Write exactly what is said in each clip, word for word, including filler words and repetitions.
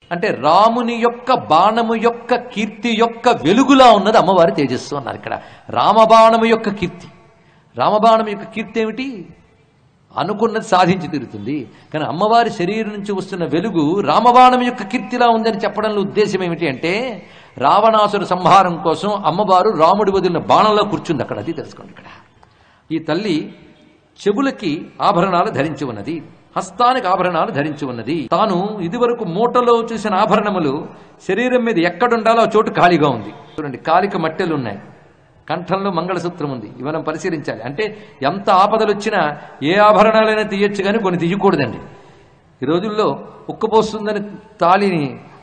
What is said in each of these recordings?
అంటే రాముని యొక్క బాణము యొక్క కీర్తి యొక్క వెలుగులా ఉన్నది అమ్మవారి తేజస్సు అన్నారు ఇక్కడ. రామబాణము యొక్క కీర్తి, రామబాణం యొక్క కీర్తి ఏమిటి? అనుకున్నది సాధించి తీరుతుంది. కానీ అమ్మవారి శరీరం నుంచి వస్తున్న వెలుగు రామబాణం యొక్క కీర్తిలా ఉందని చెప్పడంలో ఉద్దేశం ఏమిటి అంటే, రావణాసుర సంహారం కోసం అమ్మవారు రాముడి వదిలిన బాణంలో కూర్చుంది అక్కడ. అది తెలుసుకోండి. ఇక్కడ ఈ తల్లి చెవులకి ఆభరణాలు ధరించి ఉన్నది, హస్తానికి ఆభరణాలు ధరించి ఉన్నది. తాను ఇదివరకు మూటలో చూసిన ఆభరణములు శరీరం మీద ఎక్కడుండాలో ఆ చోటు ఖాళీగా ఉంది. చూడండి, కాలిక మట్టెలు ఉన్నాయి, కంఠంలో మంగళసూత్రం ఉంది. ఇవి మనం పరిశీలించాలి. అంటే ఎంత ఆపదలు వచ్చినా ఏ ఆభరణాలైనా తీయొచ్చు, కానీ కొన్ని తీయకూడదండి. ఈ రోజుల్లో ఉక్కపోస్తుందని తాళిని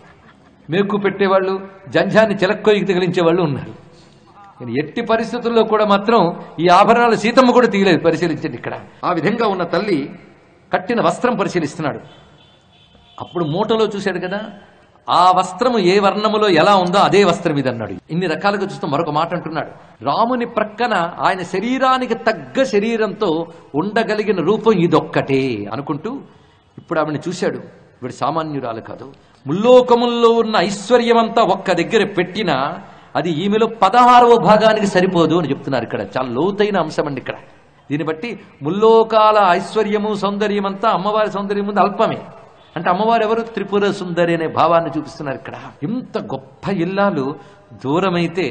మేకు పెట్టేవాళ్ళు, జంఝాన్ని చిలక్కొయ్యి తగిలించే వాళ్ళు ఉన్నారు. ఎట్టి పరిస్థితుల్లో కూడా మాత్రం ఈ ఆభరణాలు సీతమ్మ కూడా తీయలేదు. పరిశీలించండి ఇక్కడ. ఆ విధంగా ఉన్న తల్లి కట్టిన వస్త్రం పరిశీలిస్తున్నాడు. అప్పుడు మూటలో చూశాడు కదా, ఆ వస్త్రము ఏ వర్ణములో ఎలా ఉందో అదే వస్త్రం ఇది అన్నాడు. ఇన్ని రకాలుగా చూస్తూ మరొక మాట అంటున్నాడు. రాముని ప్రక్కన ఆయన శరీరానికి తగ్గ శరీరంతో ఉండగలిగిన రూపం ఇదొక్కటే అనుకుంటూ ఇప్పుడు ఆవిడని చూశాడు. వీడు సామాన్యురాలు కాదు. ముల్లోకముల్లో ఉన్న ఐశ్వర్యమంతా ఒక్క దగ్గర పెట్టినా అది ఈమెలో పదహారవ భాగానికి సరిపోదు అని చెప్తున్నారు ఇక్కడ. చాలా లోతైన అంశం అండి ఇక్కడ. దీన్ని బట్టి ముల్లోకాల ఐశ్వర్యము సౌందర్యమంతా అమ్మవారి సౌందర్యం ముందు అల్పమే. అంటే అమ్మవారు ఎవరు? త్రిపుర సుందరి అనే భావాన్ని చూపిస్తున్నారు ఇక్కడ. ఇంత గొప్ప ఇల్లాలు దూరమైతే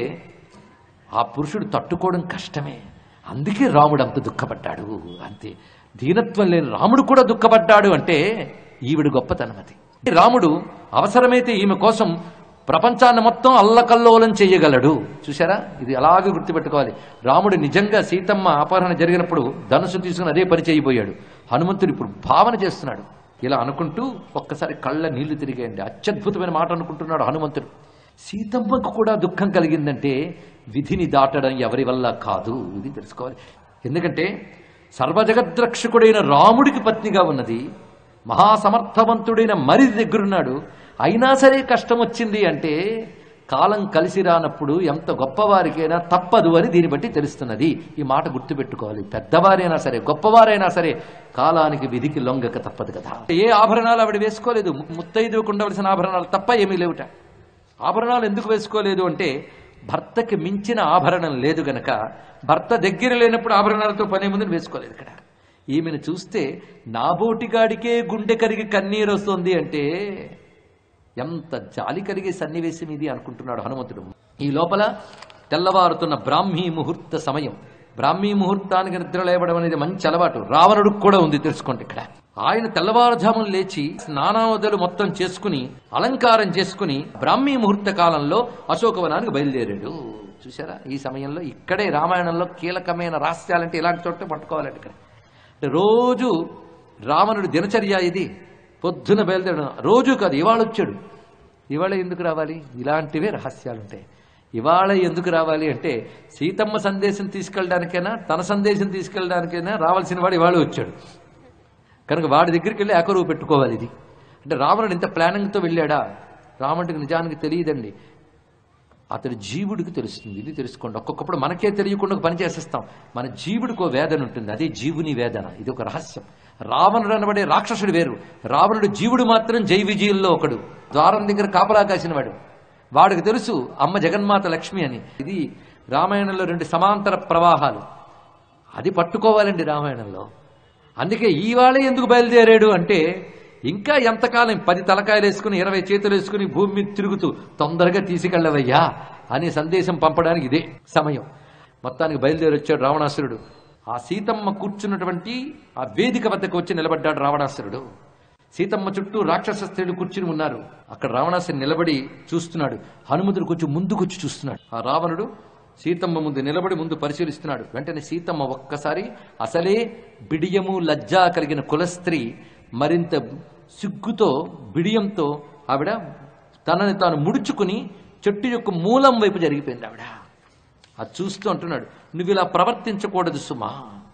ఆ పురుషుడు తట్టుకోవడం కష్టమే. అందుకే రాముడు అంత దుఃఖపడ్డాడు. అంతే, దీనత్వం లేని రాముడు కూడా దుఃఖపడ్డాడు. అంటే ఈవిడ గొప్పతనం అది. రాముడు అవసరమైతే ఈమె కోసం ప్రపంచాన్ని మొత్తం అల్లకల్లోలం చేయగలడు. చూసారా, ఇది అలాగే గుర్తుపెట్టుకోవాలి. రాముడు నిజంగా సీతమ్మ అపహరణ జరిగినప్పుడు ధనుసు తీసుకుని అదే పని చేయబోయాడు. హనుమంతుడు ఇప్పుడు భావన చేస్తున్నాడు. ఇలా అనుకుంటూ ఒక్కసారి కళ్ళ నీళ్లు తిరిగేయండి. అత్యద్భుతమైన మాట అనుకుంటున్నాడు హనుమంతుడు. సీతమ్మకు కూడా దుఃఖం కలిగిందంటే విధిని దాటడం ఎవరి వల్ల కాదు, ఇది తెలుసుకోవాలి. ఎందుకంటే సర్వజగద్రక్షకుడైన రాముడికి పత్నిగా ఉన్నది, మహాసమర్థవంతుడైన మరి దగ్గరున్నాడు. అయినా సరే కష్టం వచ్చింది అంటే కాలం కలిసి రానప్పుడు ఎంత గొప్పవారికైనా తప్పదు అని దీన్ని బట్టి తెలుస్తున్నది. ఈ మాట గుర్తుపెట్టుకోవాలి. పెద్దవారైనా సరే గొప్పవారైనా సరే కాలానికి విధికి లొంగక తప్పదు కదా. ఏ ఆభరణాలు ఆవిడ వేసుకోలేదు. ముత్తైదువుకు ఉండవలసిన ఆభరణాలు తప్ప ఏమీ లేవుట. ఆభరణాలు ఎందుకు వేసుకోలేదు అంటే భర్తకి మించిన ఆభరణం లేదు గనక, భర్త దగ్గర లేనప్పుడు ఆభరణాలతో పనే ముందు వేసుకోలేదు ఇక్కడ. ఈమెను చూస్తే నాబోటిగాడికే గుండె కరిగి కన్నీరు వస్తుంది అంటే ఎంత జాలి కలిగే సన్నివేశం ఇది అనుకుంటున్నాడు హనుమంతుడు. ఈ లోపల తెల్లవారుతున్న బ్రాహ్మీ ముహూర్త సమయం. బ్రాహ్మీ ముహూర్తానికి నిద్ర లేవడం అనేది మంచి అలవాటు, రావణుడికి కూడా ఉంది, తెలుసుకోండి ఇక్కడ. ఆయన తెల్లవారుజామును లేచి స్నానావధులు మొత్తం చేసుకుని అలంకారం చేసుకుని బ్రాహ్మీ ముహూర్త కాలంలో అశోకవనానికి బయలుదేరాడు. చూసారా, ఈ సమయంలో ఇక్కడే రామాయణంలో కీలకమైన రహస్యాలంటే ఇలాంటి చోట పట్టుకోవాలంటే ఇక్కడ. రోజు రావణుడి దినచర్య ఇది. పొద్దున బయలుదేరడం రోజు కాదు, ఇవాళ వచ్చాడు. ఇవాళ ఎందుకు రావాలి? ఇలాంటివే రహస్యాలుంటాయి. ఇవాళ ఎందుకు రావాలి అంటే సీతమ్మ సందేశం తీసుకెళ్ళడానికైనా తన సందేశం తీసుకెళ్ళడానికైనా రావాల్సిన వాడు ఇవాళ వచ్చాడు కనుక వాడి దగ్గరికి వెళ్ళి ఏకరువు పెట్టుకోవాలి. ఇది అంటే రావణుడు ఇంత ప్లానింగ్తో వెళ్ళాడా? రావణుడికి నిజానికి తెలియదండి, అతడి జీవుడికి తెలుస్తుంది. ఇది తెలుసుకోండి. ఒక్కొక్కప్పుడు మనకే తెలియకుండా పని చేసేస్తాం. మన జీవుడికి ఓ వేదన ఉంటుంది, అదే జీవుని వేదన. ఇది ఒక రహస్యం. రావణుడు అనబడే రాక్షసుడు వేరు, రావణుడు జీవుడు మాత్రం జై విజయుల్లో ఒకడు. ద్వారం దగ్గర కాపలా కాసినవాడు. వాడికి తెలుసు అమ్మ జగన్మాత లక్ష్మి అని. ఇది రామాయణంలో రెండు సమాంతర ప్రవాహాలు, అది పట్టుకోవాలండి రామాయణంలో. అందుకే ఈవాళే ఎందుకు బయలుదేరాడు అంటే ఇంకా ఎంతకాలం పది తలకాయలు వేసుకుని ఇరవై చేతులు వేసుకుని భూమి మీద తిరుగుతూ తొందరగా తీసుకెళ్ళవయ్యా అనే సందేశం పంపడానికి ఇదే సమయం. మొత్తానికి బయలుదేరి వచ్చాడు రావణాసురుడు. ఆ సీతమ్మ కూర్చున్నటువంటి ఆ వేదిక వద్దకు వచ్చి నిలబడ్డాడు రావణాసురుడు. సీతమ్మ చుట్టూ రాక్షస స్త్రీలు కూర్చుని ఉన్నారు. అక్కడ రావణాసురుడు నిలబడి చూస్తున్నాడు. హనుమంతుడు కొంచెం ముందుకొచ్చి చూస్తున్నాడు. ఆ రావణుడు సీతమ్మ ముందు నిలబడి ముందు పరిశీలిస్తున్నాడు. వెంటనే సీతమ్మ ఒక్కసారి అసలే బిడియము లజ్జా కలిగిన కులస్త్రీ మరింత సిగ్గుతో బిడియంతో ఆవిడ తనని తాను ముడుచుకుని చెట్టు యొక్క మూలం వైపు జరిగిపోయింది ఆవిడ. అది చూస్తూ అంటున్నాడు, నువ్వు ఇలా ప్రవర్తించకూడదు సుమా,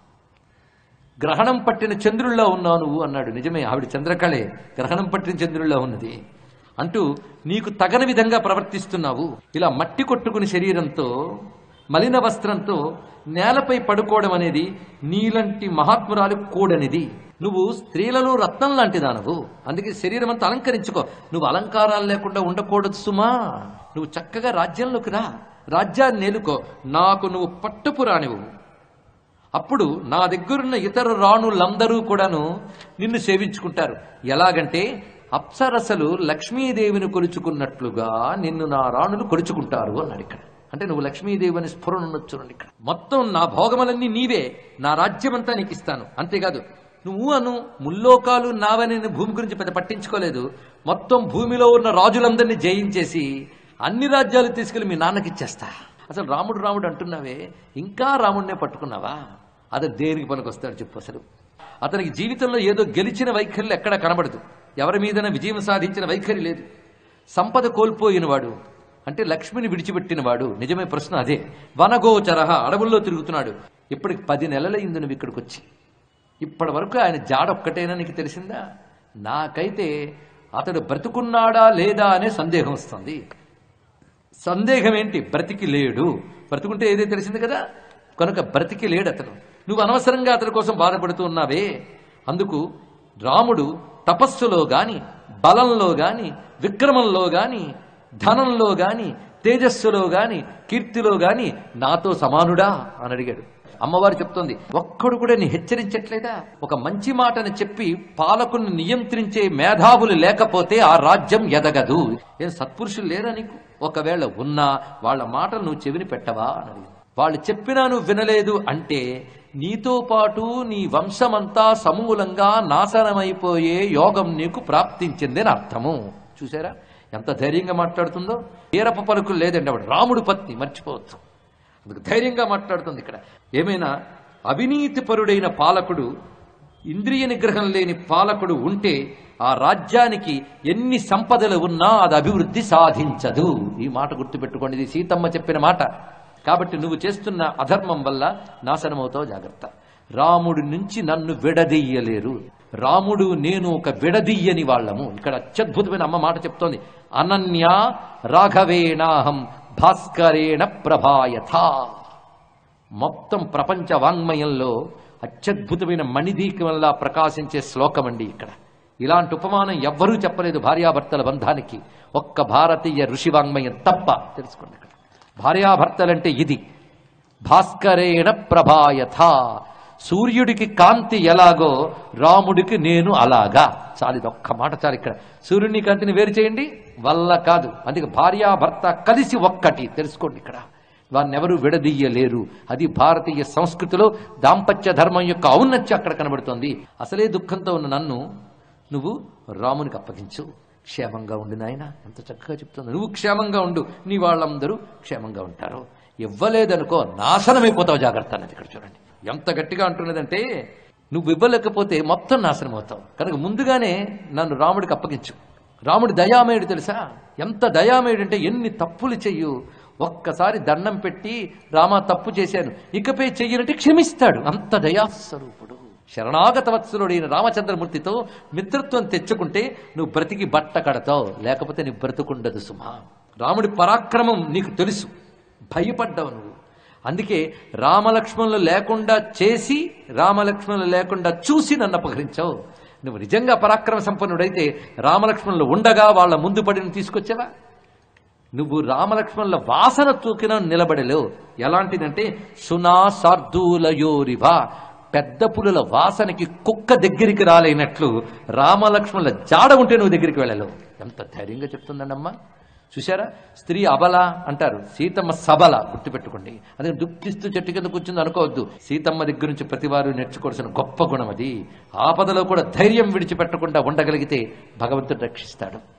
గ్రహణం పట్టిన చంద్రుల్లో ఉన్నావు నువ్వు అన్నాడు. నిజమే, ఆవిడ చంద్రకళే, గ్రహణం పట్టిన చంద్రుల్లో ఉన్నది అంటూ నీకు తగని విధంగా ప్రవర్తిస్తున్నావు. ఇలా మట్టి కొట్టుకుని శరీరంతో మలిన వస్త్రంతో నేలపై పడుకోవడం అనేది నీలంటి మహాత్మురాలు కూడనిది. నువ్వు స్త్రీలలో రత్నం లాంటి దానవు, అందుకే శరీరం అంతా అలంకరించుకో. నువ్వు అలంకారాలు లేకుండా ఉండకూడదు సుమా. నువ్వు చక్కగా రాజ్యంలోకి రా, రాజ్యాన్ని నేలుకో. నాకు నువ్వు పట్టుపు రానివు. అప్పుడు నా దగ్గరున్న ఇతర రాణులందరూ కూడాను నిన్ను సేవించుకుంటారు. ఎలాగంటే అప్సరసలు లక్ష్మీదేవిని కొలుచుకున్నట్లుగా నిన్ను నా రాణులు కొలుచుకుంటారు అన్నాడు ఇక్కడ. అంటే నువ్వు లక్ష్మీదేవి అని స్ఫురణ ఉండొచ్చు ఇక్కడ. మొత్తం నా భోగములన్నీ నీవే, నా రాజ్యమంతా నీకు ఇస్తాను. అంతేకాదు నువ్వు అను ముల్లోకాలు నావని భూమి గురించి పెద్ద పట్టించుకోలేదు. మొత్తం భూమిలో ఉన్న రాజులందరినీ జయించేసి అన్ని రాజ్యాలు తీసుకెళ్లి మీ నాన్నకి ఇచ్చేస్తా. అసలు రాముడు రాముడు అంటున్నావే, ఇంకా రాముడినే పట్టుకున్నావా? అది దేనికి పనికొస్తాడు చెప్పు. అసలు అతనికి జీవితంలో ఏదో గెలిచిన వైఖరి ఎక్కడా కనబడదు, ఎవరి మీదైనా విజయం సాధించిన వైఖరి లేదు. సంపద కోల్పోయినవాడు అంటే లక్ష్మిని విడిచిపెట్టినవాడు. నిజమే, ప్రశ్న అదే. వనగోచరహ, అడవుల్లో తిరుగుతున్నాడు. ఇప్పటికి పది నెలలైంది నువ్వు ఇక్కడికి వచ్చి. ఇప్పటి వరకు ఆయన జాడ ఒక్కటైనా నీకు తెలిసిందా? నాకైతే అతడు బ్రతుకున్నాడా లేదా అనే సందేహం వస్తుంది. సందేహం ఏంటి? బ్రతికి లేడు. బ్రతుకుంటే ఏదో తెలిసింది కదా, కనుక బ్రతికి లేడు అతను. నువ్వు అనవసరంగా అతని కోసం బాధపడుతూ ఉన్నావే. అందుకు రాముడు తపస్సులో గాని, బలంలో గాని, విక్రమంలో గాని, ధనంలో గాని, తేజస్సులో గాని, కీర్తిలో గాని నాతో సమానుడా అని అడిగాడు. అమ్మవారు చెప్తోంది, ఒక్కడు కూడా నీ హెచ్చరించట్లేదా? ఒక మంచి మాటని చెప్పి పాలకుని నియంత్రించే మేధావులు లేకపోతే ఆ రాజ్యం ఎదగదు. ఏం సత్పురుషులు లేరా నీకు? ఒకవేళ ఉన్నా వాళ్ళ మాటలు నువ్వు చెవిని పెట్టవా అని అడిగింది. వాళ్ళు చెప్పినా నువ్వు వినలేదు అంటే నీతో పాటు నీ వంశమంతా సమూలంగా నాశనమైపోయే యోగం నీకు ప్రాప్తించింది అని అర్థము. చూసారా ఎంత ధైర్యంగా మాట్లాడుతుందో? వీరప పలుకులు లేదండి, ఆవిడ రాముడు పత్ని, మర్చిపోవచ్చు. అందుకు ధైర్యంగా మాట్లాడుతుంది ఇక్కడ. ఏమైనా అవినీతిపరుడైన పాలకుడు, ఇంద్రియ నిగ్రహం లేని పాలకుడు ఉంటే ఆ రాజ్యానికి ఎన్ని సంపదలు ఉన్నా అది అభివృద్ధి సాధించదు. ఈ మాట గుర్తుపెట్టుకోండి, ఇది సీతమ్మ చెప్పిన మాట. కాబట్టి నువ్వు చేస్తున్న అధర్మం వల్ల నాశనమవుతావు, జాగ్రత్త. రాముడి నుంచి నన్ను విడదీయలేరు. రాముడు నేను ఒక విడదీయని వాళ్ళము. ఇక్కడ అత్యద్భుతమైన అమ్మ మాట చెప్తోంది, అనన్య రాఘవేణాహం భాస్కరేణ ప్రభాయథ. మొత్తం ప్రపంచ వాంగ్మయంలో అత్యద్భుతమైన మణిదీకంలా ప్రకాశించే శ్లోకం అండి ఇక్కడ. ఇలాంటి ఉపమానం ఎవ్వరూ చెప్పలేదు భార్యాభర్తల బంధానికి, ఒక్క భారతీయ ఋషి వాంగ్మయం తప్ప. తెలుసుకోండి ఇక్కడ భార్యాభర్తలంటే ఇది. భాస్కరేణ ప్రభాయథ, సూర్యుడికి కాంతి ఎలాగో రాముడికి నేను అలాగా. చాలు, ఇది ఒక్క మాట చాలు. ఇక్కడ సూర్యుని కాంతిని వేరు చేయండి, వల్ల కాదు. అందుకే భార్యాభర్త కలిసి ఒక్కటి. తెలుసుకోండి ఇక్కడ వారిని ఎవరు విడదీయలేరు. అది భారతీయ సంస్కృతిలో దాంపత్య ధర్మం యొక్క ఔన్నత్యం అక్కడ కనబడుతోంది. అసలే దుఃఖంతో ఉన్న నన్ను నువ్వు రామునికి అప్పగించు, క్షేమంగా ఉండు నాయన. ఎంత చక్కగా చెప్తుంది. నువ్వు క్షేమంగా ఉండు, నీ వాళ్ళందరూ క్షేమంగా ఉంటారు. ఇవ్వలేదనుకో నాశనమైపోతావు, జాగ్రత్త అన్నది ఇక్కడ చూడండి. ఎంత గట్టిగా అంటున్నదంటే నువ్వు ఇవ్వలేకపోతే మొత్తం నాశనం అవుతావు. కనుక ముందుగానే నన్ను రాముడికి అప్పగించు. రాముడి దయామయుడు తెలుసా? ఎంత దయామయుడు అంటే ఎన్ని తప్పులు చెయ్యు, ఒక్కసారి దండం పెట్టి రామా తప్పు చేశాను ఇకపై చెయ్యనంటే క్షమిస్తాడు. అంత దయాస్వరూపుడు. శరణాగత వత్సలుడైన రామచంద్రమూర్తితో మిత్రత్వం తెచ్చుకుంటే నువ్వు బ్రతికి బట్ట కడతావు, లేకపోతే నీ బ్రతుకుండదు సుమా. రాముడి పరాక్రమం నీకు తెలుసు, భయపడ్డావు నువ్వు. అందుకే రామలక్ష్మణులు లేకుండా చేసి రామలక్ష్మణులు లేకుండా చూసి నన్ను అపహరించావు. నువ్వు నిజంగా పరాక్రమ సంపన్నుడైతే రామలక్ష్మణులు ఉండగా వాళ్ళ ముందు పడిన తీసుకొచ్చావా? నువ్వు రామలక్ష్మణుల వాసన తూకిన నిలబడలేవు. ఎలాంటిదంటే సునా సార్దూలయోరివా, పెద్ద పులుల వాసనకి కుక్క దగ్గరికి రాలేనట్లు రామలక్ష్మణుల జాడ ఉంటే నువ్వు దగ్గరికి వెళ్ళలేవు. ఎంత ధైర్యంగా చెప్తుందండమ్మా. చూశారా? స్త్రీ అబల అంటారు, సీతమ్మ సబల. గుర్తుపెట్టుకోండి. అదే దుఃఖిస్తూ చెట్టు కింద కూర్చుంది అనుకోవద్దు. సీతమ్మ దగ్గర నుంచి ప్రతి వారు నేర్చుకోవాల్సిన గొప్ప గుణం అది. ఆపదలో కూడా ధైర్యం విడిచిపెట్టకుండా ఉండగలిగితే భగవంతుడు రక్షిస్తాడు.